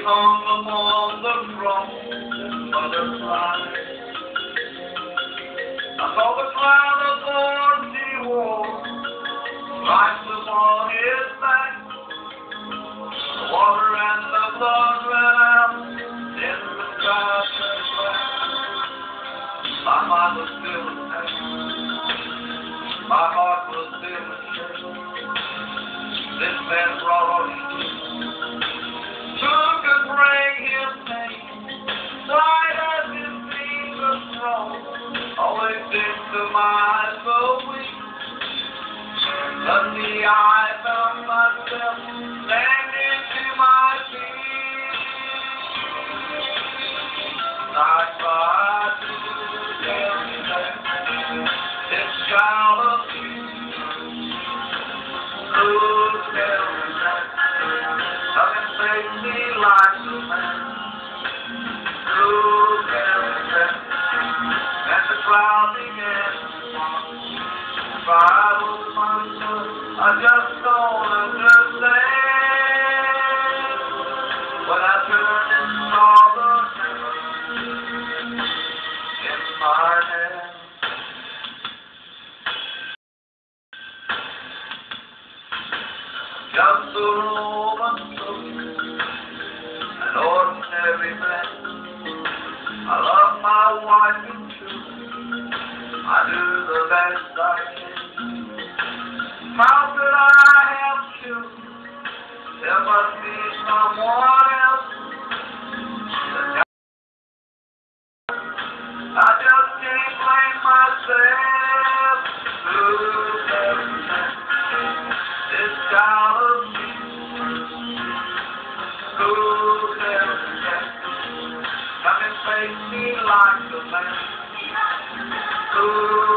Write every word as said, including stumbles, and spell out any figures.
hung upon the cross and butterflies. I saw the cloud of thorns he wore, stripes upon his back. The water and the blood ran out in the sky turned black. My mind was filled with pain, my heart was filled with shame. This man brought on his who could bring his name, white as his Jesus throne, always into my soul weak. Suddenly I found myself standing to my feet. I tried to tell me that this child of Jesus, who tell me that nothing saves me like the man who tell me that. And the crowd began to mock. If I was my son, I just don't understand. When I turned and saw the hand in my hand. Just a Roman soldier, an ordinary man. I love my wife and children, I do the best I can. How could I have children? There must be someone else. I just can't blame myself. Who tells me this child of Jesus? Who tells me come and face me like the man who